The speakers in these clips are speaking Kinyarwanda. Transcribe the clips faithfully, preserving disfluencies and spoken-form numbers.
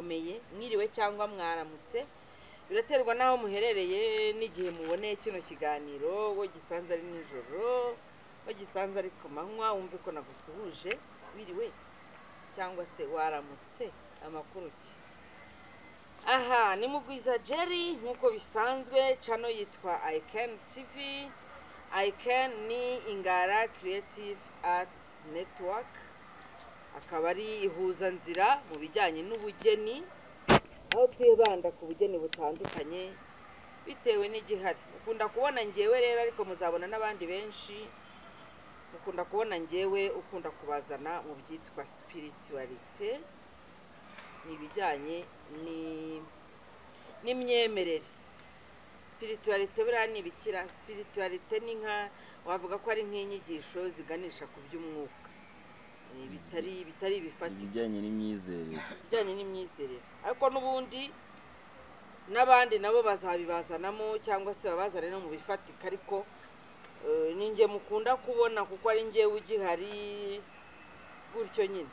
murakomeye mwiriwe cyangwa mwaramutse biraterwa naho muherereye n'igihe muboneye kino kiganiro wo gisanze ari nijoro wo gisanze ari ku manywa wumve ko nagusuhuje wiriwe cyangwa se waramutse amakuru ki aha ni mugwiza Jerry nkuko bisanzwe channel yitwa I C A N T V. I C A N ni Ingaara Creative Arts Network, akaba ari ihuzanzira mu bijyanye n'ubugeni, aho twibanda ku bugeni butandukanye bitewe n'igihari. Ukunda kubona ngewe rero ariko muzabona n'abandi benshi, ukunda kubona ngewe ukunda kubazana mu byitwa spirituality, ni ibijyanye ni n'imyemerere. Spirituality buriya ni ibikira. Spirituality ni nka wavuga ko ari nk'inyigisho ziganisha ku by'umwuka, bitari bitari bifatika, ibijyanye n'imyizerere, bijyanye n'imyizerere. Ariko n'ubundi n'abandi nabo bazabibazanamo cyangwa se babazane no mu bifatika, ariko ninjye mukunda kubona kuko ari ngewe ugihari gutyo nyine.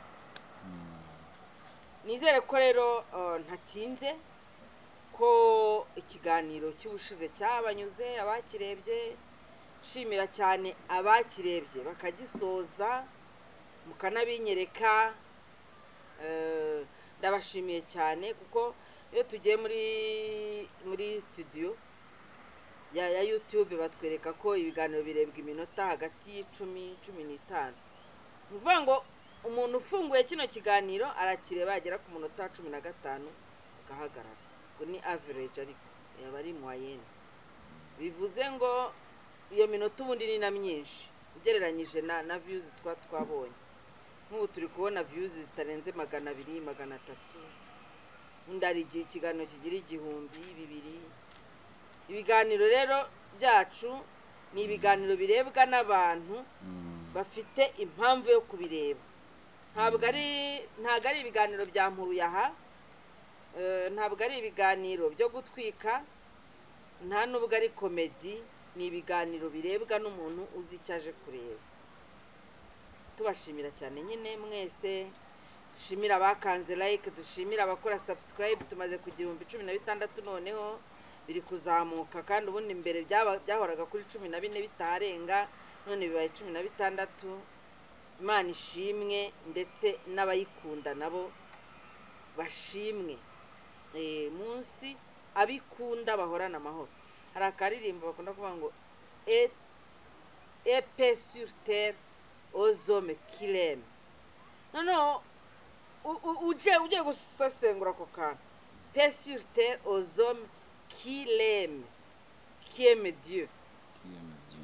Nizere ko rero ntatinze ko ikiganiro cy'ubushize cyabanyuze, abakirebye shimira cyane abakirebye bakagisoza mukanabinyereka, ndabashimiye cyane kuko iyo tugiye muri muri studio ya ya YouTube batwereka ko ibiganiro birebwa iminota hagati y'icumi cumi n'itanu. Nuvuga ngo umuntu ufunguye kino kiganiro arakireba agera ku munota cumi na gatanu agahagarara. Ni average ariko yaba ari moyenne, bivuze ngo iyo minota ubundi ni na myinshi ugereranyije na na views twa twabonye. Nk'ubu turi kubona views zitarenze magana abiri magana atatu, ndari igihe ikiganiro kigira igihumbi bibiri. Ibiganiro rero byacu ni ibiganiro birebwa n'abantu bafite impamvu yo kubireba. Ntabwo ari ntabwo ari ibiganiro bya mpuruyaha, ntabwo ari ibiganiro byo gutwika, nta nubwo ari komedi, ni ibiganiro birebwa n'umuntu uzi icyo aje kureba. Tubashimira cyane nyine mwese, dushimira abakanze like, dushimira abakora subscribe. Tumaze kugira ibihumbi cumi na bitandatu noneho biri kuzamuka, kandi ubundi mbere byahoraga kuri cumi na bine bitarenga, none bibaye cumi na bitandatu. Imana ishimwe, ndetse n'abayikunda nabo bashimwe. Eh munsi abikunda bahorana amahoro. Hari akaririmbo bakunda kuvuga ngo et et paix sur terre aux hommes qui l'aiment. Non non, uje uje gusesengura ko kana. Paix sur terre aux hommes qui l'aiment, qui aiment Dieu. Qui aime Dieu.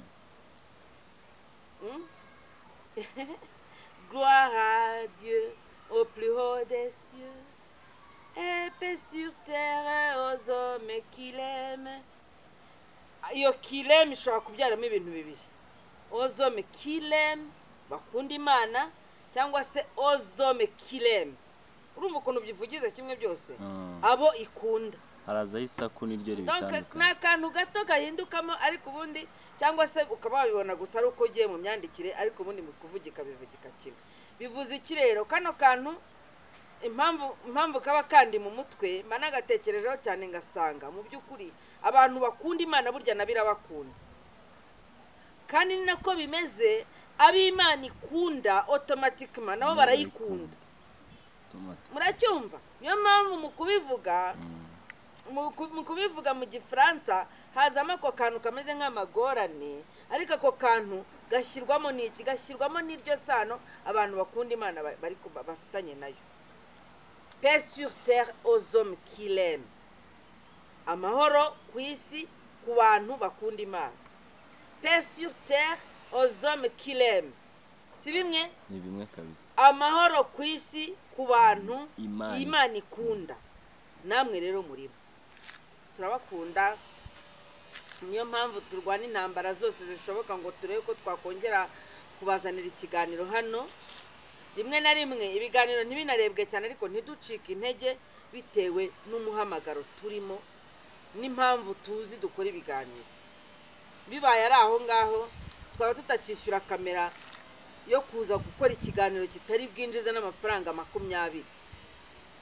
Hmm? Gloire à Dieu au plus haut des cieux, et paix sur terre aux hommes qui l'aiment. Iyo qui l'aiment ishobora kubyaramo ibintu bibiri: aux hommes qui l'aiment bakunda Imana, cyangwa se aux hommes qui l'aiment. Urumva ukuntu byivugize kimwe byose, abo ikunda. Haraza isaku niryo ribitandukanye. Donc nakantu gato gahindukamo, ariko ubundi cyangwa se ukaba wabibona gusa ari uko ugiye mu myandikire, ariko ubundi mu kuvugika bivugika kimwe. Bivuze iki rero? Kano kantu impamvu impamvu kaba kandi mu mutwe managatekerejeho cyane, ngasanga mu by'ukuri abantu bakunda Imana burya nabira bakunda, kandi ni nako bimeze. Ab'Imana ikunda automatically nabo barayikunda. Muracyumva? Niyo mpamvu mu kubivuga mu kubivuga mu Gifaransa hazamo ako kantu kameze nk'amagorane, ariko ako kantu gashyirwamo n'iki, gashyirwamo n'iryo sano abantu bakunda Imana bari bafitanye nayo. Paix sur terre aux hommes qui l'aiment. Amahoro ku isi ku bantu bakunda Imana. Paix sur terre aux hommes qui l'aiment. Si bimwe? Ni bimwe kabisa. Amahoro ku isi ku bantu Imana ikunda. Namwe rero muri bo turabakunda, niyo mpamvu turwana intambara zose zishoboka ngo turebe ko twakongera kubazanira ikiganiro hano. Rimwe na rimwe ibiganiro ntibinarebwe cyane, ariko ntiducike intege bitewe n'umuhamagaro turimo n'impamvu tuzi dukora ibiganiro. Bibaye ari aho ngaho twaba tutakishyura kamera yo kuza gukora ikiganiro kitari bwinjize n'amafaranga makumyabiri.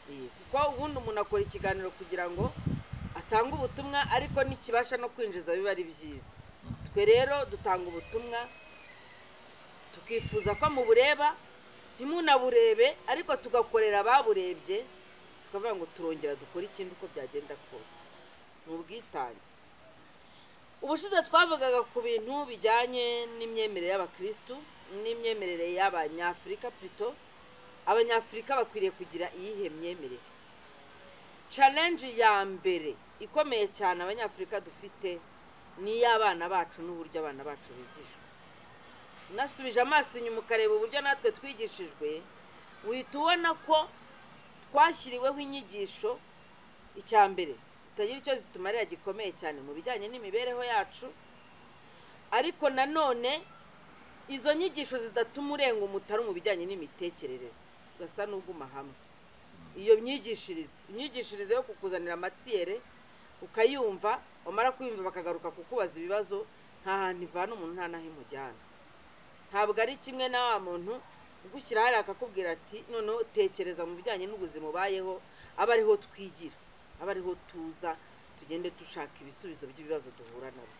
kuko ubundi umuntu akora ikiganiro kugira ngo atange ubutumwa ariko nikibasha no kwinjiza biba ari byiza. Twe rero dutanga ubutumwa tukifuza ko mu bureba ntimunaburebe ariko tugakorera ababurebye tukavuga ngo turongera dukora ikindi uko byagenda kose mu bwitange. Ubushize twavugaga ku bintu bijyanye n'imyemerere y'abakristo n'imyemerere y'abanyafrika plutôt. Abanyafrika bakwiriye kugira iyihe myemerere? Challenge ya mbere ikomeye cyane abanyafrika dufite ni y'abana bacu n'uburyo abana bacu bigishwa. Nasubije amaso inyuma ukareba uburyo natwe twigishijwe, uhita ubona ko twashyiriweho inyigisho icya mbere zitagira icyo zitumarira gikomeye cyane mu bijyanye n'imibereho yacu, ariko nanone izo nyigisho zidatuma urenga umutari mu bijyanye n'imitekerereze gasa n'uguma hamwe. Iyo myigishirize imyigishirize yo kukuzanira amatiyere ukayumva, wamara kuyumva bakagaruka kukubaza ibibazo, nta hantu ivana umuntu nta naho imujyana. Ntabwo ari kimwe na wa muntu ugushyira hari akakubwira ati noneho tekereza mu bijyanye n'ubuzima ubayeho, aba ariho twigira, aba ariho tuza tugende dushaka ibisubizo by'ibibazo duhura nabyo.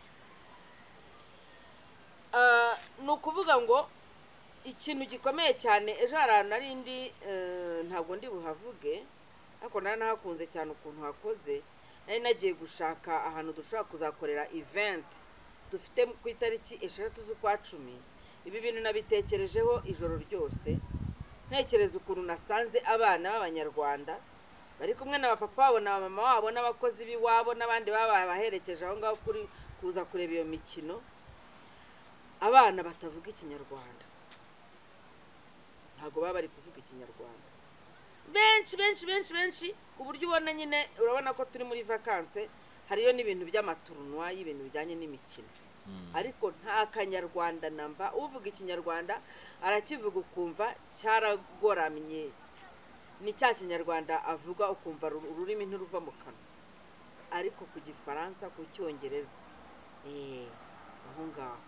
Ni ukuvuga ngo ikintu gikomeye cyane ejo hari narindi ntabwo ndi buhavuge ariko nari nahakunze cyane ukuntu hakoze. Nari nagiye gushaka ahantu dushobora kuzakorera event dufite ku itariki eshatu z'ukwa cumi. Ibi bintu nabitekerejeho ijoro ryose, ntekereza ukuntu nasanze abana b'Abanyarwanda bari kumwe na papa wabo na mama wabo n'abakozi biwabo n'abandi babaye baherekeje aho ngaho kuri kuza kureba iyo mikino. Abana batavuga ikinyarwanda, ntago baba bari kuvuga ikinyarwanda, benshi benshi benshi benshi ku buryo ubona nyine urabona ko turi muri vacances. Hariyo n'ibintu by'amaturunwa y'ibintu bijyanye n'imikino, ariko nta kanyarwanda namba. Uvuga ikinyarwanda arakivuga ukumva cyaragoramye, ni cya kinyarwanda avuga ukumva ururimi ntiruva mu kanwa, ariko ku gifaransa ku cyongereza eh aho ngaho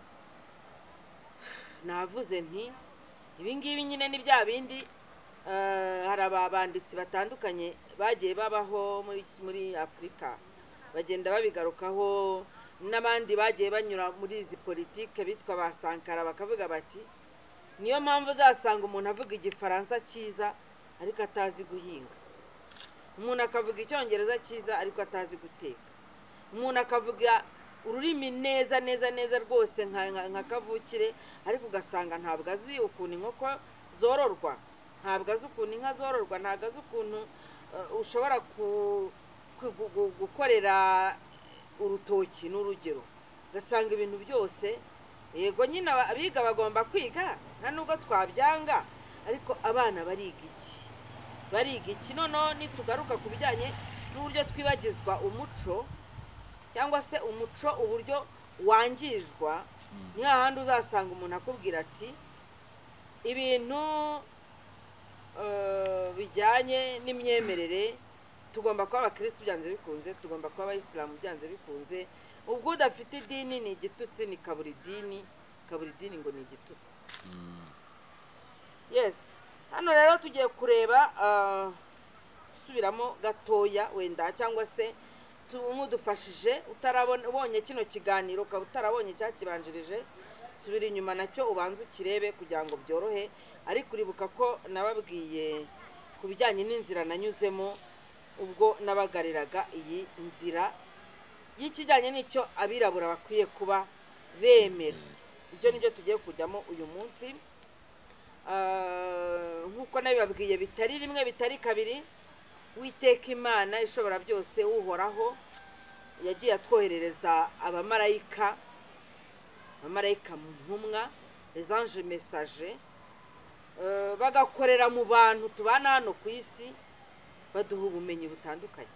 navuze nti ibi ngibi nyine ni bya bindi. Hari abanditsi batandukanye bagiye babaho muri muri Afrika bagenda babigarukaho, n'abandi bagiye banyura muri izi politike bitwa ba Sankara bakavuga bati niyo mpamvu uzasanga umuntu avuga igifaransa cyiza ariko atazi guhinga, umuntu akavuga icyongereza cyiza ariko atazi guteka, umuntu akavuga ururimi neza neza neza rwose nka kavukire ariko ugasanga ntabwo azi ukuntu inkoko zororwa, ntabwo azi ukuntu inka zororwa, ntabwo azi ukuntu ushobora gukorera urutoki n'urugero. Ugasanga ibintu byose, yego nyine abiga bagomba kwiga nta nubwo twabyanga, ariko abana bariga iki bariga iki noneho nitugaruka ku bijyanye n'uburyo twibagizwa umuco cyangwa se umuco uburyo wangizwa, ni hahandi uzasanga umuntu akubwira ati ibintu bijyanye n'imyemerere tugomba kuba abakristo byanze bikunze, tugomba kuba abayisilamu byanze bikunze. Ubwo udafite idini ni igitutsi, ni kaburi idini, kaburi idini ngo ni igitutsi. Yes, hano rero tugiye kureba subiramo gatoya wenda cyangwa se tumudufashije utarabona ubonye kino kiganiro ukaba utarabonye cyakibanjirije, subira inyuma nacyo ubanze ukirebe kugira ngo byorohe. Ariko uribuka ko nababwiye ku bijyanye n'inzira nanyuzemo ubwo nabagariraga iyi nzira y'ikijyanye n'icyo abirabura bakwiye kuba bemera. Ibyo nibyo tugiye kujyamo uyu munsi. Nk'uko nabibabwiye bitari rimwe bitari kabiri, Uwiteka Imana ishobora byose uhoraho yagiye atwoherereza abamarayika, abamarayika mu ntumwa, les anges messagers, bagakorera mu bantu tubana hano ku isi, baduha ubumenyi butandukanye.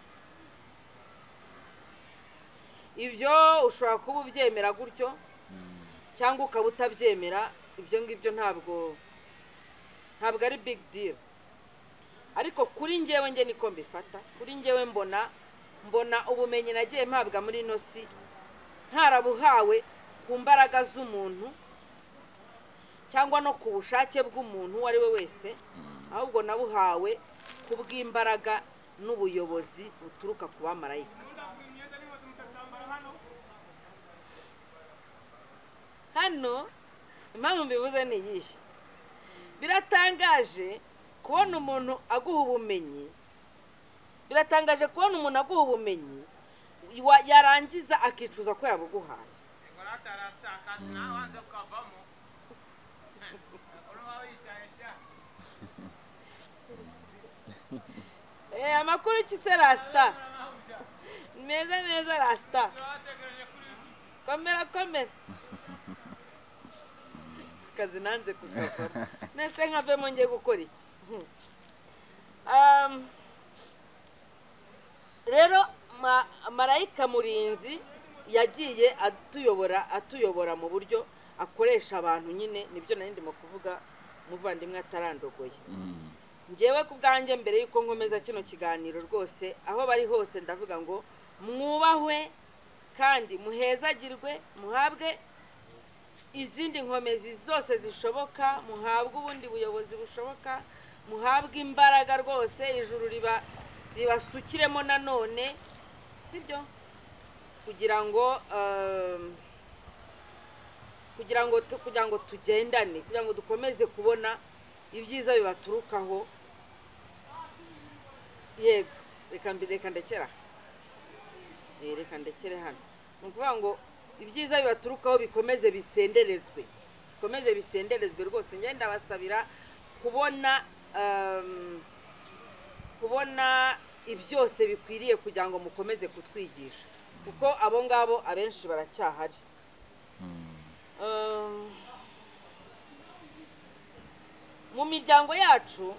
Ibyo ushobora kuba ubyemera gutyo cyangwa ukaba utabyemera, ibyo ngibyo ntabwo ntabwo ari big deal, ariko kuri njyewe nge niko mbifata. Kuri njyewe mbona mbona ubumenyi nagiye mpabwa muri ino si ntarabuhawe ku mbaraga z'umuntu cyangwa no ku bushake bw'umuntu uwo ari we wese, ahubwo nabuhawe kubw'imbaraga n'ubuyobozi buturuka ku bamarayika. Hano impamvu mbivuze ni iyi: biratangaje kubona umuntu aguha ubumenyi, biratangaje kubona umuntu aguha ubumenyi yarangiza akicuza ko yabuguhaye. Eh, amakuru ki se rasta? Meza meza rasta. Komera komera. Kazi nanze kugavamo. Nese nkavemo ngiye gukora iki? Um, rero ma, marayika murinzi yagiye atuyobora atuyobora mu buryo akoresha abantu nyine, nibyo nari ndimo kuvuga muvandimwe atarandogoye. Njewe kubwanjye mbere yuko nkomeza kino kiganiro rwose aho bari hose ndavuga ngo mwubahwe kandi muhezagirwe, muhabwe izindi nkomezi zose zishoboka, muhabwe ubundi buyobozi bushoboka, muhabwe imbaraga rwose, ijuru riba ribasukiremo nanone, sibyo? Kugira ngo um, kugira ngo kugira ngo tugendane, kugira ngo dukomeze kubona ibyiza bibaturukaho. Yego, reka mbireka ndekera. Eh, reka ndekere hano. Nukuvuga ngo ibyiza bibaturukaho bikomeze bisenderezwe. Bikomeze bisenderezwe rwose. Nge ndabasabira kubona um, kubona ibyose bikwiriye kugira ngo mukomeze kutwigisha. Kuko abo ngabo abenshi baracyahari. Um, mu miryango yacu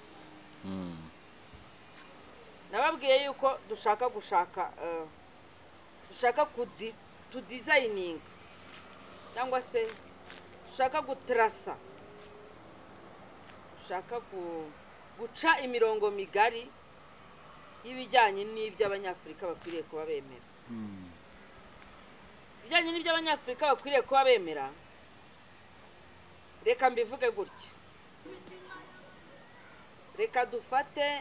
nababwiye yuko dushaka gushaka uh, dushaka kudi to designing cyangwa se dushaka gutrasa, dushaka guca imirongo migari y'ibijyanye n'ibyo abanyafrika bakwiriye kuba bemera. Ibijyanye n'ibyo abanyafrika bakwiriye kuba bemera, reka mbivuge gutya. Reka dufate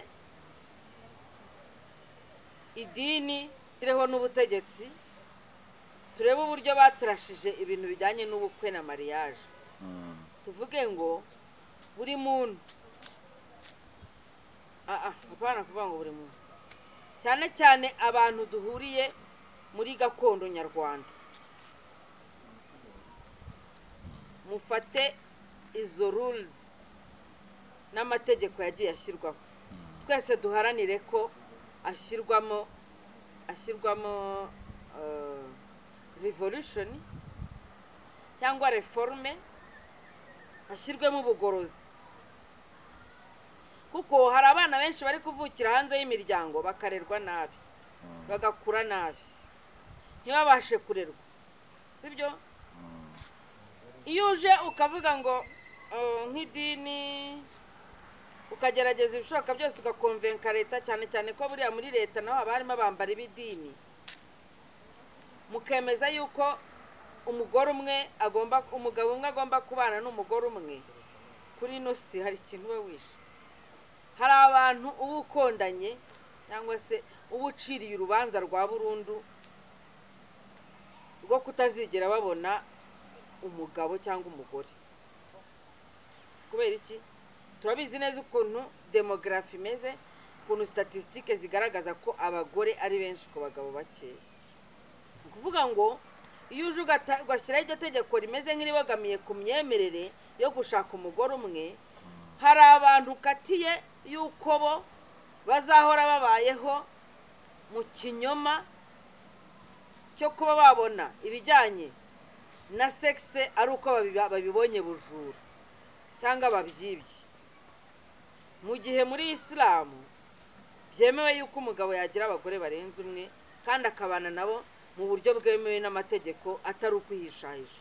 idini iriho n'ubutegetsi, turebe uburyo batrashije ibintu bijyanye n'ubukwe na mariage. Tuvuge ngo buri muntu ah ah apana kuvuga ngo buri muntu, cyane cyane abantu duhuriye muri gakondo nyarwanda, mufate izo rules n'amategeko yagiye ashyirwaho, twese duharanire ko ashyirwamo ashyirwamo uh, revolution cyangwa reforme, ashyirwemo ubugorozi. Kuko hari abana benshi bari kuvukira hanze y'imiryango bakarerwa nabi, bagakura nabi, ntibabashe kurerwa, sibyo? Iyo uje ukavuga ngo uh, nk'idini ukagerageza ibishoboka byose ugakonvenka leta, cyane cyane ko buriya muri leta naho abarimo abambara ibidini, mukemeza yuko umugore umwe agomba umugabo umwe agomba kubana n'umugore umwe, kuri no si hari ikintu we wishe. Hari abantu ubu ukondanye cyangwa se ubu uciriye urubanza rwa burundu rwo kutazigera babona umugabo cyangwa umugore. Kubera iki? Turabizi neza ukuntu demografi imeze, ukuntu statistique zigaragaza ko abagore ari benshi ku bagabo bakeya. Kuvuga ngo iyo uje ugashyiraho iryo tegeko rimeze nk'iribogamiye ku myemerere yo gushaka umugore umwe, hari abantu ukatiye yuko bo bazahora babayeho mu kinyoma cyo kuba babona ibijyanye na sexe ari uko babibonye bujura cyangwa babyibye. Mu gihe muri Islam byemewe yuko umugabo yagira abagore barenze umwe kandi akabana nabo mu buryo bwemewe n'amategeko atari ukwihishahisha.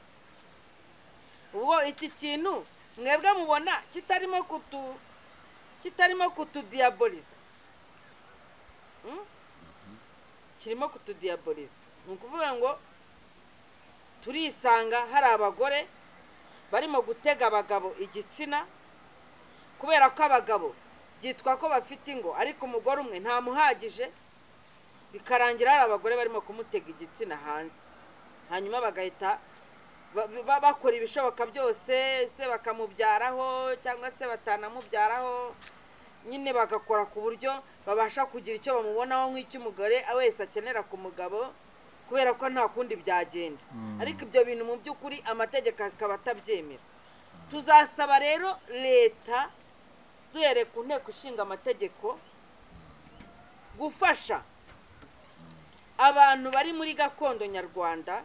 Ubwo iki kintu mwebwe mubona kitarimo kutu kitarimo kutudiaboliza, hmm? kirimo kutudiaboliza. Nukuvuga ngo turisanga hari abagore barimo gutega abagabo igitsina kubera ko abagabo byitwa ko bafite ingo ariko umugore umwe nta muhagije bikarangira hari abagore barimo kumutega igitsina hanze hanyuma bagahita bakora ibishoboka byose se bakamubyaraho cyangwa se batanamubyaraho nyine bagakora ku buryo babasha kugira icyo bamubonaho nk'icy'umugore wese akenera ku mugabo kubera ko nta kundi byagenda ariko ibyo bintu mu by'ukuri amategeko akaba atabyemera tuzasaba rero leta duhere ku nteko ishinga amategeko gufasha abantu bari muri gakondo nyarwanda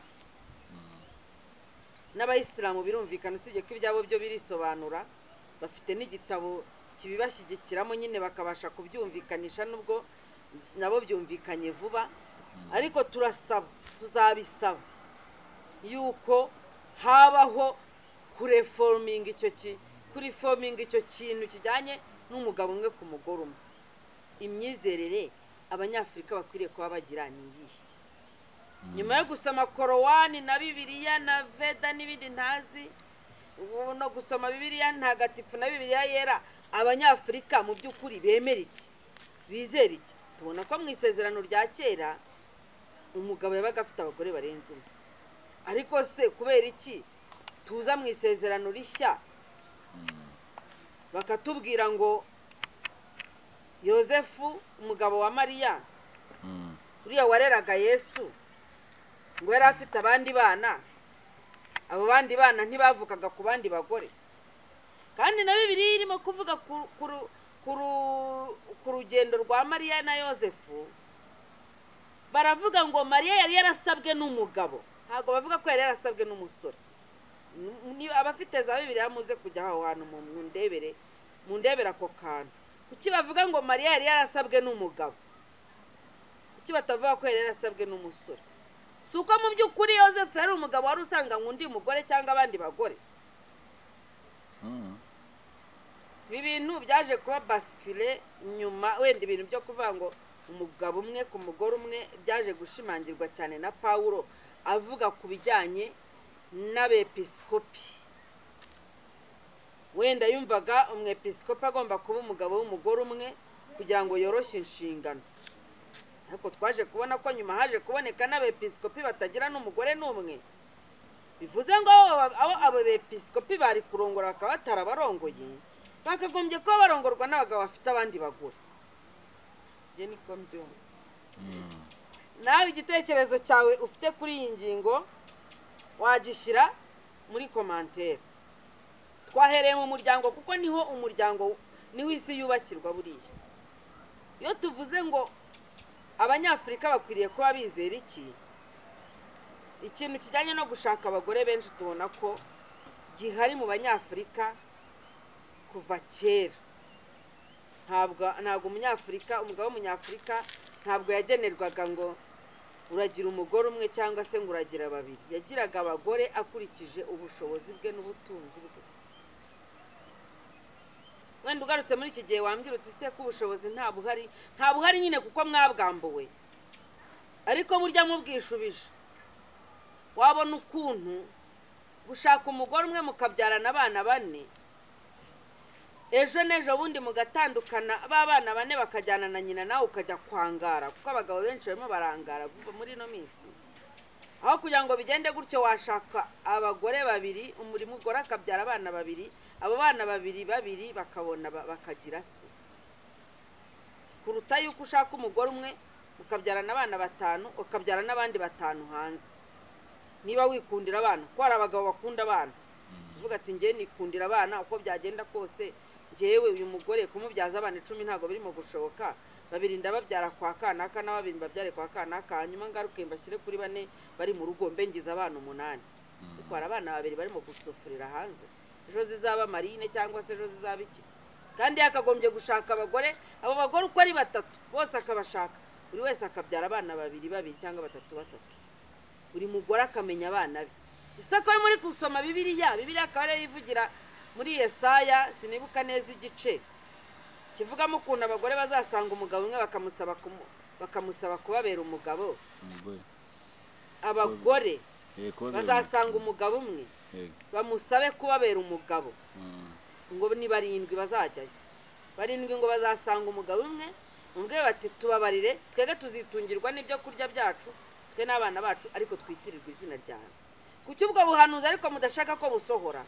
n'abayisilamu birumvikana usibye ko ibyabo byo birisobanura bafite n'igitabo kibibashyigikiramo nyine bakabasha kubyumvikanisha nubwo nabo byumvikanye vuba ariko turasaba tuzabisaba yuko habaho kureforminga icyo ki kuriforminga icyo kintu kijyanye n'umugabo umwe ku mugore umwe imyizerere abanyafurika bakwiriye kuba bagira ni iyihe nyuma yo gusoma korowani na bibiliya na veda n'ibindi ntazi no gusoma bibiliya ntagatifu na bibiliya yera abanyafurika mu by'ukuri bemera iki bizera iki tubona ko mu isezerano rya kera umugabo yabaga afite abagore barenze umwe ariko se kubera iki tuza mu isezerano rishya bakatubwira ngo Yosefu umugabo wa Mariya uriya wareraga Yesu ngo yari afite abandi bana abo bandi bana ntibavukaga ku bandi bagore kandi na Bibiliya irimo kuvuga ku rugendo rwa Mariya na Yosefu baravuga ngo Mariya yari yarasabwe n'umugabo ntabwo bavuga ko yari yarasabwe n'umusore abafite za Bibiliya muze kujya aho hantu mu ndebere mu ndebera ako kantu kuki bavuga ngo Mariya yari yarasabwe n'umugabo kuki batavuga ko yari yarasabwe n'umusore si uko mu by'ukuri Yosefu yari umugabo wari usanga undi mugore cyangwa abandi bagore ibi bintu byaje kuba basikire nyuma wenda ibintu byo kuvuga ngo umugabo umwe ku mugore umwe byaje gushimangirwa cyane na Pawulo avuga ku bijyanye n'abepiskopi wenda yumvaga umwepiskopi agomba kuba umugabo w'umugore umwe kugira ngo yoroshye inshingano ariko twaje kubona ko nyuma haje kuboneka n'abepiskopi batagira n'umugore n'umwe bivuze ngo abo abo bepiskopi bari kurongora bakaba batarabarongoye bakagombye kuba barongorwa n'abagabo bafite abandi bagore je niko mbyumva nawe igitekerezo cyawe ufite kuri iyi ngingo wagishyira muri commentaire twahereye mu muryango kuko niho umuryango niho isi yubakirwa buriya iyo tuvuze ngo abanyafurika bakwiriye kuba bizera iki ikintu kijyanye no gushaka abagore benshi tubona ko gihari mu banyafurika kuva kera ntabwo ntabwo umunyafurika umugabo w'umunyafurika ntabwo yagenerwaga ngo uragira umugore umwe cyangwa se ngo uragira babiri yagiraga abagore akurikije ubushobozi bwe n'ubutunzi bwe wenda ugarutse muri iki gihe wambwira uti se ko ubushobozi nta buhari nta buhari nyine kuko mwabwambuwe ariko burya mubwishubije wabona ukuntu gushaka umugore umwe mukabyarana abana bane ejo n'ejo bundi mugatandukana b'abana bane bakajyana na nyina nawe ukajya kwangara kuko abagabo benshi barimo barangara vuba muri ino minsi aho kugira ngo bigende gutyo washaka abagore babiri umurimo ugora akabyara abana babiri abo bana babiri babiri bakabona bakagira se kuruta yuko ushaka umugore umwe ukabyarana abana batanu ukabyara n'abandi batanu hanze niba wikundira abana ko hari abagabo bakunda abana uvuga ati ngiye nikundira abana uko byagenda kose ngewe uyu mugore kumubyaza abana icumi ntabwo birimo gushoboka babiri ndababyara kwa kanaka na babiri babyare kwa kanaka hanyuma ngaruke mbashyire kuri bane bari mu rugo mbe ngize abana umunani kuko hari abana babiri barimo gusufurira hanze ejo zizaba marine cyangwa se ejo zizaba iki kandi yakagombye gushaka abagore abo bagore uko ari batatu bose akabashaka buri wese akabyara abana babiri babiri cyangwa batatu batatu buri mugore akamenya abana be isako ari muri gusoma Bibiliya Bibiliya akaba yivugira muri Yesaya sinibuka neza igice kivugamo ukuntu abagore bazasanga umugabo umwe bakamusaba bakamusaba kubabera umugabo abagore bazasanga umugabo umwe bamusabe kubabera umugabo ngo ni barindwi bazajyayo barindwi ngo bazasanga umugabo umwe umwe bati tubabarire twege tuzitungirwa n'ibyo kurya byacu twe n'abana bacu ariko twitirirwa izina ryawe kuki ubwo buhanuzi ariko mudashaka ko busohora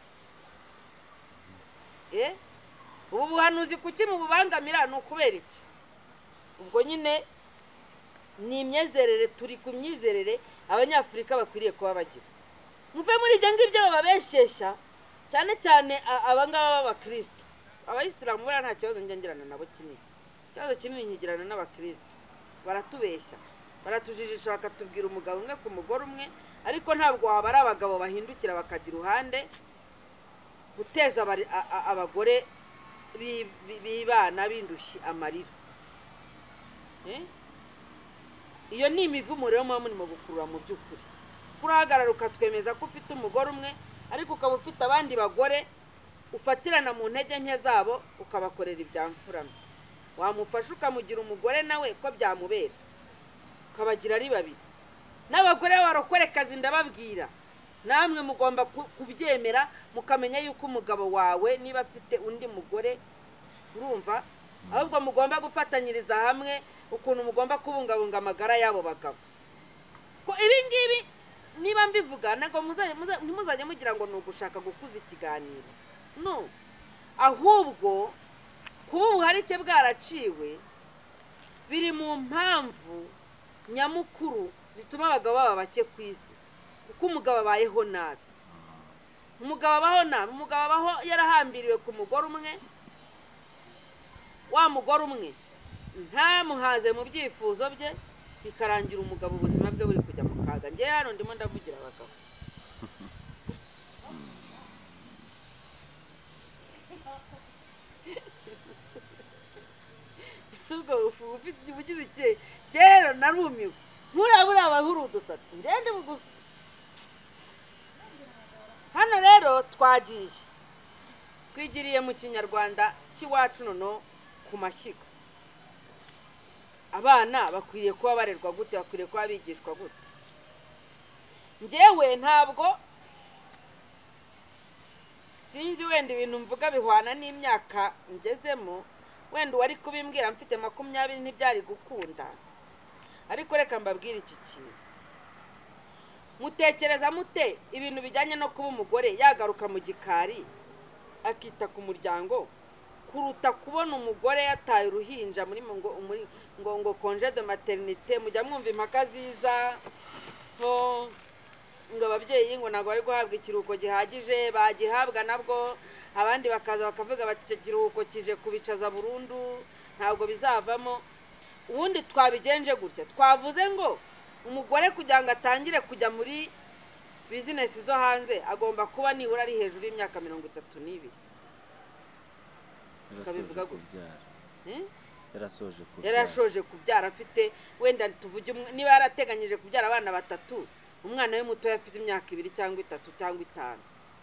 eh ubu buhanuzi kuki mu bubangamira no kubera iki ubwo nyine ni imyizerere turi ku myizerere abanyafrika bakwiriye kuba bagira muve muri ibyo ngibyo bababeshesha cyane cyane abangaba b'abakristo abayisilamu bara nta kibazo njyangirana nabo kinini kibazo kinini nkigirana n'abakristo baratubeshya baratujijisha bakatubwira umugabo umwe ku mugore umwe ariko ntabwo wabara abagabo bahindukira bakagira uruhande guteza abagore bibana bindushye amarira eh iyo ni imivumo rero mwa muri mu gukurura mu byukuri kurahagarara ukatwemeza ko ufite umugore umwe ariko ukaba ufite abandi bagore ufatirana mu ntege nke zabo ukabakorera ibyamfurano wamufasha ukamugira umugore nawe ko byamubera ukabagira ari babiri n'abagore barokore kazi ndababwira namwe mugomba kubyemera mukamenya yuko umugabo wawe niba afite undi mugore urumva ahubwo mugomba gufatanyiriza hamwe ukuntu mugomba kubungabunga amagara yabo bagabo ko ibi ngibi niba mbivuga nago ntimuzajye mugira ngo ni ugushaka gukuza ikiganiro no ahubwo kuba ubuharike bwaraciwe biri mu mpamvu nyamukuru zituma abagabo baba bake ku isi kuko umugabo abayeho nabi umugabo abaho nabi umugabo abaho yarahambiriwe ku mugore umwe wa mugore umwe ntamuhaze mu byifuzo bye bikarangira umugabo ubuzima bwe buri kujya mu kaga nge hano ndimo ndavugira abagabo subwo ufite ubugize iki rero narumiwe nturabura abahurudutse ngende bugusa hano rero twagiye twigiriye mu kinyarwanda cy'iwacu nono ku mashyiga abana bakwiriye kuba barerwa gute bakwiriye kuba bigishwa gute njyewe ntabwo sinzi wenda ibintu mvuga bihwana n'imyaka ngezemo wenda wari kubimbwira mfite makumyabiri ntibyari gukunda ariko reka mbabwire iki kintu mutekereza mute ibintu bijyanye no kuba umugore yagaruka mu gikari akita ku muryango kuruta kubona umugore yataye uruhinja muri ngo ngo ngo congé de maternité mujya mwumva impaka ziza ho ngo ababyeyi ngo ntabwo bari guhabwa ikiruhuko gihagije bagihabwa nabwo abandi bakaza bakavuga bati icyo kiruhuko kije kubicaza burundu ntabwo bizavamo ubundi twabigenje gutya twavuze ngo umugore kugira ngo atangire kujya muri business zo hanze agomba kuba nibura ari hejuru y'imyaka mirongo itatu n'ibiri kabivuga gutya eh yarasoje kubyara yarashoje kubyara afite wenda tuvuge niba yarateganyije kubyara abana batatu umwana we muto yafite imyaka ibiri cyangwa itatu cyangwa itanu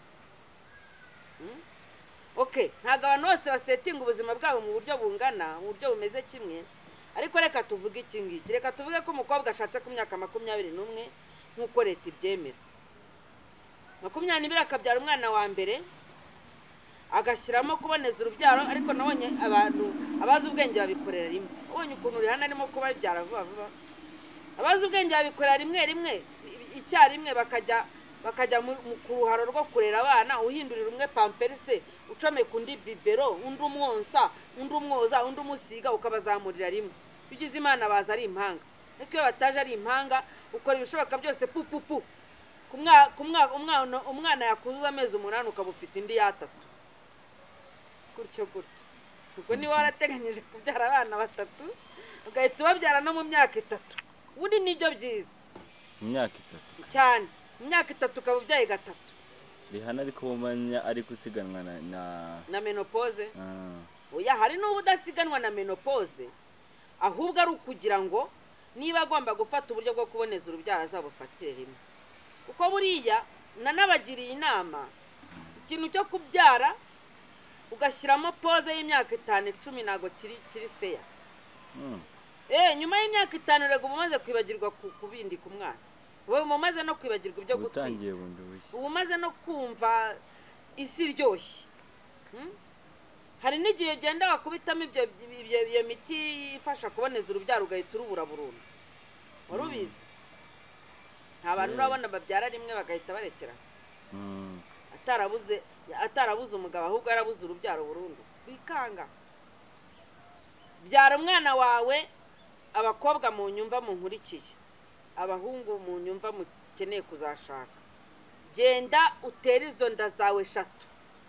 okay ntago abantu bose basetinga ubuzima bwabo mu buryo bungana mu buryo bumeze kimwe ariko reka tuvuge iki ngiki reka tuvuge ko umukobwa ashatse ku myaka makumyabiri n'umwe nk'uko leta ibyemera makumyabiri akabyara umwana wa mbere agashyiramo kuboneza urubyaro ariko nabonye abantu abazi ubwenge babikorera rimwe ubonye ukuntu uri hano arimo kuba byara vuba vuba abazi ubwenge babikorera rimwe rimwe icyarimwe bakajya bakajya mu kuruharo rwo kurera abana uhindurira umwe pamperse ucomeka undi bibero undi umwonsa undi umwoza undi umusiga ukabazamurira rimwe bigize imana baza ari impanga ariko iyo bataje ari impanga ukora ibishoboka byose pu pu pu umwana umwana yakuzuza amezi umunani ukaba ufite indi yatatu gutyo gutyo ubwo niba warateganyije kubyara abana batatu ugahita ubabyara no mu myaka itatu ubundi nibyo byiza mu myaka itatu cyane mu myaka itatu ukaba ubyaye gatatu rihana ariko umanya ari gusiganwa na na menopause ah oya hari n'ubu udasiganwa na menopause ahubwo ari ukugira ngo niba agomba gufata uburyo bwo kuboneza urubyaro azabufatire rimwe kuko buriya nanabagiriye inama ikintu cyo kubyara ugashyiramo pause y'imyaka itanu icumi nago kiri kiri fair mm. eh nyuma y'imyaka itanu rego bumaze kwibagirwa kubindi ku mwana wowe mumaze no kwibagirwa ibyo gutangiye bundi bushye ubu maze no kumva isi ryoshye hmm? hari n'igihe ugenda wakubitamo ibyo iyo miti ifasha kuboneza urubyaro ugahita urubura burundu warubizi nta bantu urabona babyara rimwe bagahita barekera atarabuze atarabuze umugabo ahubwo arabuze urubyaro burundu bikanga byara umwana wawe abakobwa mu nyumva mu nkurikiye abahungu mu nyumva mukeneye kuzashaka genda utera izo nda zawe eshatu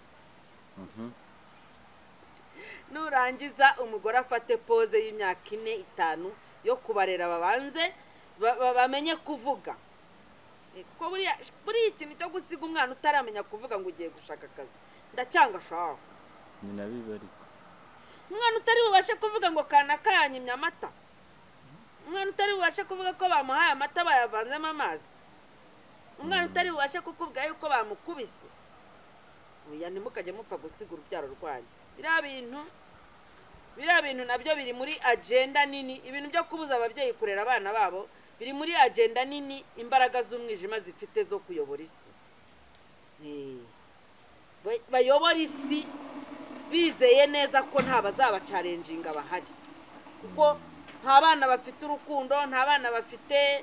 nurangiza umugore afate pose y'imyaka ine itanu yo kubarera babanze bamenye kuvuga kuko buriya ikintu cyo gusiga umwana utaramenya kuvuga ngo ugiye gushaka akazi ndacyanga shaho ni nabibi ariko umwana utari bubashe kuvuga ngo kana kanyimye amata umwana utari bubashe kuvuga ko bamuhaye amata bayavanzemo amazi umwana utari bubashe kukubwira yuko bamukubise oya ntimukajye mupfa gusiga urubyaro rwanyu biriya bintu biriya bintu nabyo biri muri agenda nini ibintu byo kubuza ababyeyi kurera abana babo biri muri agenda nini imbaraga z'umwijima zifite zo kuyobora isi bayobora isi bizeye neza ko nta bazabacarenjinga bahari kuko nta bana bafite urukundo nta bana bafite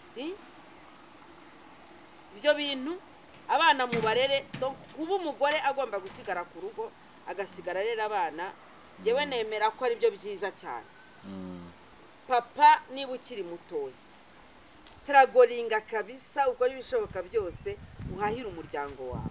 ibyo bintu abana mu barere kuba umugore agomba gusigara ku rugo agasigara arera abana yewe nemera ko ari byo byiza cyane papa niba ukiri mutoya sitaragoringa kabisa ukora ibishoboka byose uhahira umuryango wawe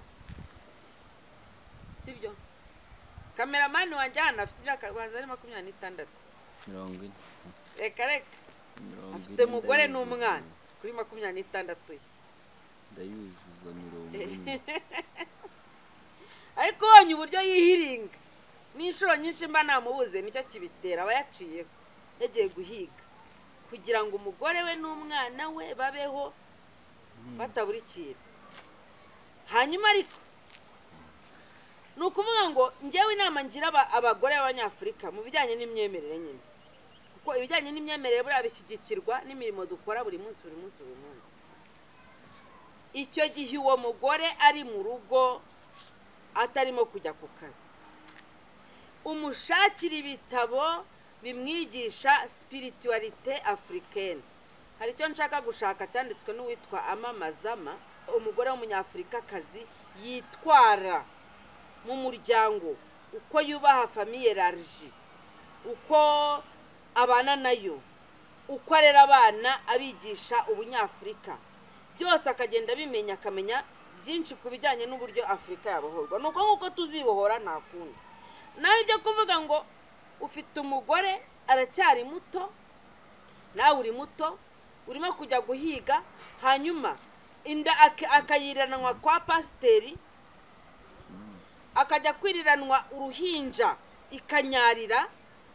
sibyo kameramani wanjye hano afite imyaka ari makumyabiri n'itandatu mirongo ine reka reka afite umugore n'umwana kuri makumyabiri n'itandatu ye ndayuzuza mirongo ine ariko ubonye uburyo yihiringa n'inshuro nyinshi mba namubuze nicyo kibitera aba yaciyeho yagiye guhiga kugira ngo umugore we n'umwana we babeho batabura ikintu hanyuma ariko ni ukuvuga ngo njyewe inama ngira abagore b'abanyafurika mu bijyanye n'imyemerere nyine kuko ibijyanye n'imyemerere buriya bishyigikirwa n'imirimo dukora buri munsi buri munsi buri munsi icyo gihe uwo mugore ari mu rugo atarimo kujya ku kazi umushakira ibitabo bimwigisha spiritualite africaine hari icyo nshaka gushaka cyanditswe n'uwitwa Amamazama umugore w'umunyafurikakazi yitwara mu muryango uko yubaha famille large uko abana nayo uko arera abana abigisha ubunyafurika byose akagenda bimenya akamenya byinshi ku bijyanye n'uburyo Afrika yabohorwa nuko nkuko tuzibohora nta kundi naho ibyo kuvuga ngo ufite umugore aracyari muto nawe uri muto urimo kujya guhiga hanyuma inda akayiranwa kwa pasiteri akajya kwiriranwa uruhinja ikanyarira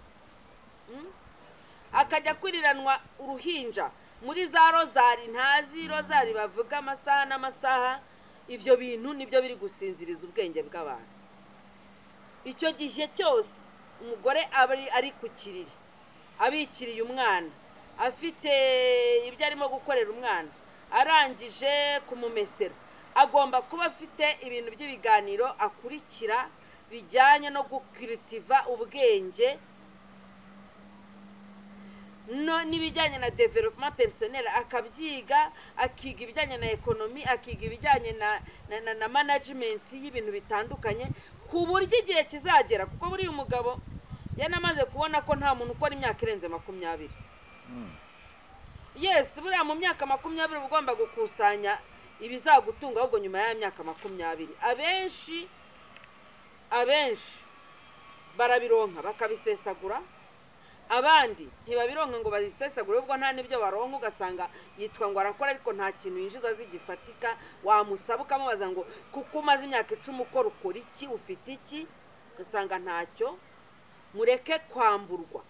akajya kwiriranwa uruhinja muri za rozari ntazi rozari bavuga amasaha n'amasaha ibyo bintu nibyo biri gusinziriza ubwenge bw'abantu icyo gihe cyose umugore ari ku kiriri abikiriye umwana afite ibyo arimo gukorera umwana arangije kumumesera agomba kuba afite ibintu by'ibiganiro akurikira bijyanye no gukiritiva ubwenge no nibijyanye na development personnel akabyiga akiga ibijyanye na economy akiga ibijyanye na na, na management y'ibintu bitandukanye ku buryo igihe kizagera kuko buri umugabo yanamaze kubona ko nta muntu ukora imyaka irenze makumyabiri mm. yes buriya mu myaka makumyabiri ugomba gukusanya ibizagutunga ahubwo nyuma ya myaka makumyabiri abenshi abenshi barabironka bakabisesagura abandi ntibabironka ngo babisesagure ubwo nta nibyo baronka ugasanga yitwa ngo arakora ariko nta kintu yinjiza zigifatika wamusaba ukamubaza ngo kuko umaze imyaka icumi ukora ukora iki ufite iki ugasanga ntacyo mureke kwamburwa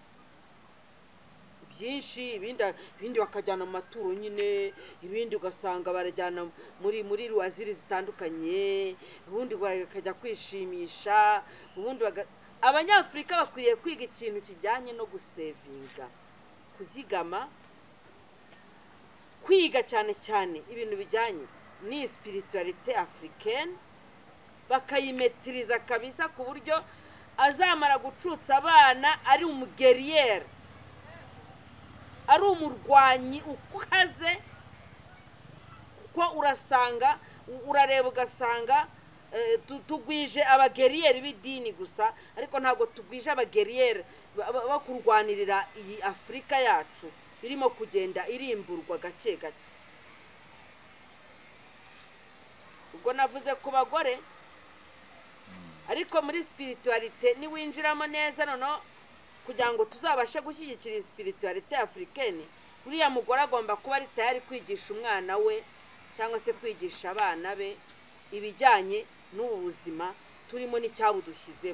byinshi ibindi ibindi bakajyana mu maturo nyine ibindi ugasanga barajyana muri muri ruwaziri zitandukanye ubundi bakajya kwishimisha ubundi abanyafurika bakwiriye kwiga ikintu kijyanye no gusevinga kuzigama kwiga cyane cyane ibintu bijyanye ni spiritualite africaine bakayimetiriza kabisa ku buryo azamara gucutsa abana ari umugeriyeri, ari umurwanyi ukaze, ko urasanga urareba ugasanga tugwije abageriyeri b'idini gusa, ariko ntabwo tugwije abageriyeri bakurwanirira iyi Afurika yacu irimo kugenda irimburwa gake gake. Ubwo navuze ku bagore, ariko muri spiritualite niwinjiramo neza noneho kugira ngo tuzabashe gushyigikira spiritualite africaine, uriya mugore agomba kuba ari tayari kwigisha umwana we cyangwa se kwigisha abana be ibijyanye n'ubu buzima turimo n'icyabudushyizemo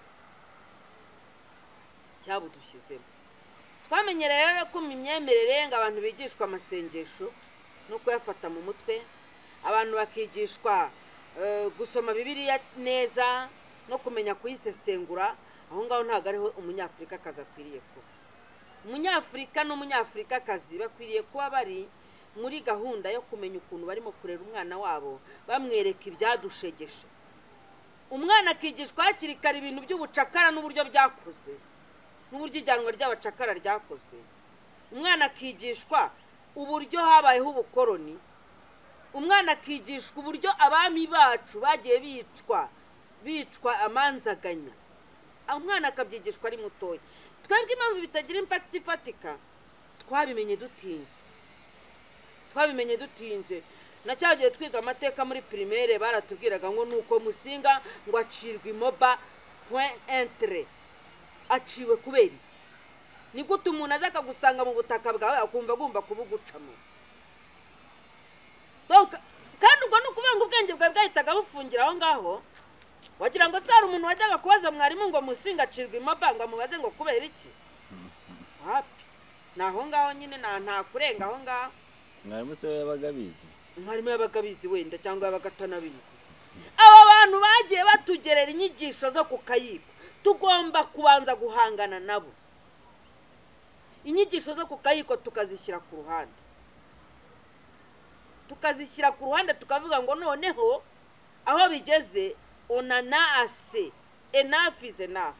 cyabudushyizemo. Twamenyereye rero ko imyemerere ngo abantu bigishwa amasengesho no kuyafata mu mutwe, abantu bakigishwa gusoma Bibiliya neza no kumenya kuyisesengura. Aho ngaho ntabwo ariho umunyafurika kaza akwiriye kuba. Umunyafurika n'umunyafurika kazi bakwiriye kuba bari muri gahunda yo kumenya ukuntu barimo kurera umwana wabo, bamwereka ibyadushegeshe. Umwana akigishwa hakiri kare ibintu by'ubucakara n'uburyo byakozwe, n'uburyo ijyanwa ry'abacakara ryakozwe. Umwana akigishwa uburyo habayeho ubukoroni. Umwana akigishwa uburyo abami bacu bagiye bicwa bicwa amanzaganya. Umwana akabyigishwa ari mutoya. Twebwe impamvu bitagira impact ifatika, twabimenye dutinze twabimenye dutinze na cyagiye twiga amateka muri primaire baratubwiraga ngo nuko Musinga ngo acirwa imoba point entre, aciwe kubera iki? Ni gute umuntu aza akagusanga mu butaka bwawe akumva agomba kubugucamo? Donc kandi ubwo no kuvuga ngo ubwenge bwawe bwahitaga bufungira aho ngaho, wagira ngo sari umuntu wajyaga kubaza mwarimu ngo Musinga acirwa imoba ngo amubaze ngo kubera iki? Hapi naho ngaho nyine nta nta kurenga aho ngaho. Mwarimu se yabaga bizi? Mwarimu yabaga bizi wenda cyangwa yabaga atanabizi. Aba bantu bagiye batugerera inyigisho zo ku kayiko, tugomba kubanza guhangana nabo. Inyigisho zo ku kayiko tukazishyira ku ruhande tukazishyira ku ruhande tukavuga ngo noneho aho bigeze onana ase, enough is enough.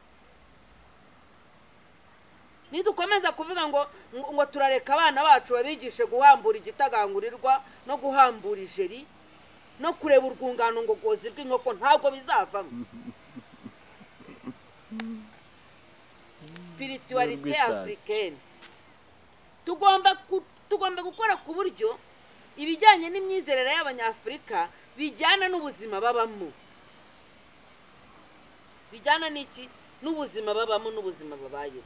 Nidukomeza kuvuga ngo ngo turareka abana bacu babigishe guhambura igitagangurirwa no guhambura ijeri no kureba urwungano ngo gozi rw'inkoko, ntabwo bizavamo. Spiritualite africaine tugomba tugomba gukora ku buryo ibijyanye n'imyizerere y'abanyafrika bijyana n'ubuzima babamo, bijyana n'iki n'ubuzima babamo n'ubuzima babaye.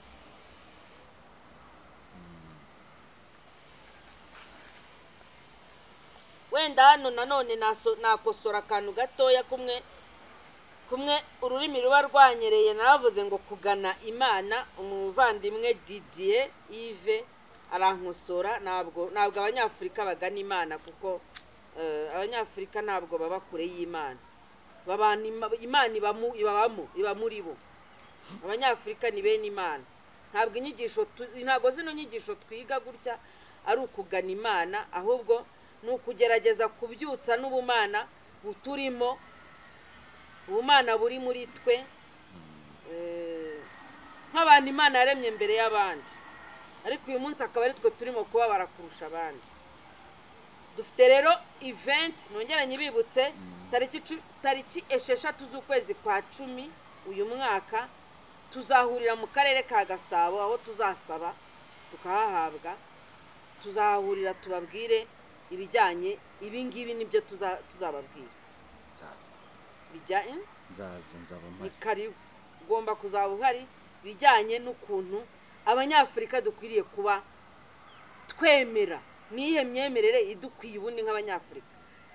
Wenda hano nanone nakosora akantu gatoya kumwe kumwe ururimi ruba rwanyereye. Naravuze ngo kugana Imana. Umuvandimwe Didier Yves arankosora, ntabwo ntabwo abanyafrika bagana Imana, kuko abanyafrika ntabwo baba kure y'Imana. Babana Imana ibamo ibabamo iba muri bo. Abanyafrika ni bene Imana. Ntabwo inyigisho ntabwo zino nyigisho twiga gutya ari ukugana Imana, ahubwo nukugerageza kubyutsa n'ubumana buturimo, ubumana buri muri twe, eh nk'abantu Imana yaremye mbere y'abandi, ariko uyu munsi akaba ari twe turimo kuba barakurusha abandi. Dufite rero event nongeranye bibutse tariki tariki esheshatu z'ukwezi kwa cumi uyu mwaka, tuzahurira mu karere ka Gasabo aho tuzasaba tukahahabwa. Tuzahurira tubabwire ibijyanye ibi ngibi nibyo tuzababwira. Zaza Bijyanye zaza nzaba ni kari ugomba kuzaba uhari, bijyanye n'ukuntu abanyafrika dukwiriye kuba twemera nihe myemerere idukwiye ubundi nk'abanyafrika.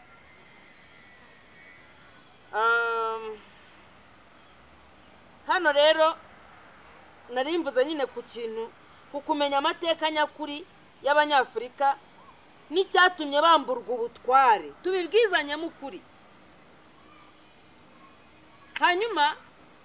Um, hano rero narimvuze nyine ku kintu kukumenya amateka nyakuri y'abanyafrika n'icyatumye bamburwa ubutware, tubibwizanye mu kuri. Hanyuma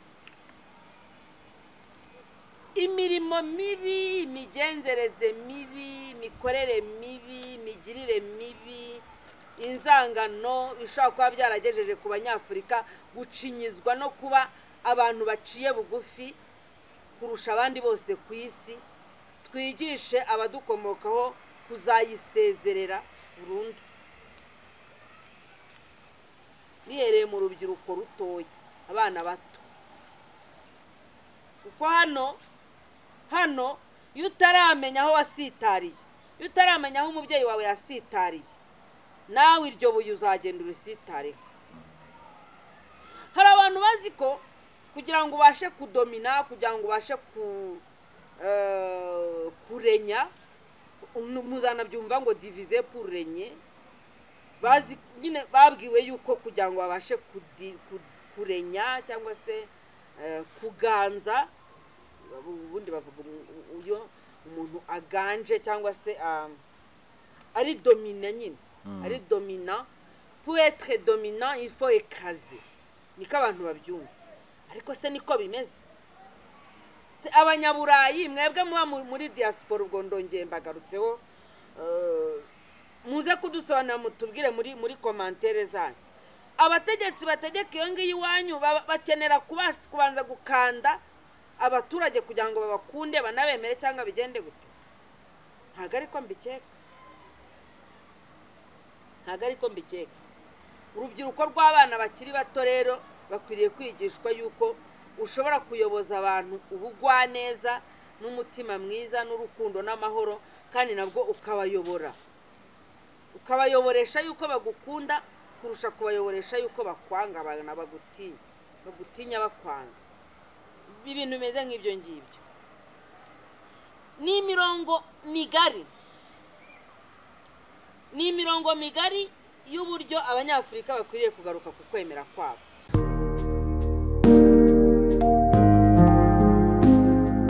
imirimo mibi, imigenzereze mibi, imikorere mibi, imigirire mibi, inzangano bishobora kuba byaragejeje ku banyafrika gucinyizwa no kuba abantu baciye bugufi kurusha abandi bose ku isi, twigishe abadukomokaho kuzayisezerera burundu bihereye mu rubyiruko rutoya, abana bato. Kuko hano hano iyo utaramenya aho wasitariye, iyo utaramenya aho umubyeyi wawe yasitariye, nawe iryo buye uzagenda urisitareho. Hari abantu bazi ko kugira ngo ubashe kudomina, kugira ngo ubashe ku kurenya, muzanabyumva ngo diviser pour régner, bazi nyine babwiwe yuko kugira ngo babashe kurenya cyangwa se kuganza, ubundi bavuga uyo umuntu aganje cyangwa se ari dominant nyine, ari dominant. Pour être dominant il faut écraser, niko abantu babyumva. Ariko se niko bimeze? Se abanyaburayi mwebwe muba muri diaspora, ubwo ndongeye mbagarutseho, muze kudusobanura mutubwire muri muri commentaire zanyu. Abategetsi bategeka iyo ngiyi iwanyu bakenera kubanza gukanda abaturage kugira ngo babakunde banabemere cyangwa bigende gute? Ntago ariko mbikeka, ntago ariko mbikeka. Urubyiruko rw'abana bakiri bato rero bakwiriye kwigishwa yuko ushobora kuyoboza abantu ubugwa neza n'umutima mwiza n'urukundo n'amahoro, kandi nabwo ukabayobora, ukabayoboresha yuko bagukunda kurusha kubayoboresha yuko bakwanga, abana bagutinya bagutinya bakwanga. Ibintu bimeze nk'ibyo ngibyo. Ni imirongo migari, ni imirongo migari y'uburyo abanyafurika bakwiriye kugaruka ku kwemera kwabo.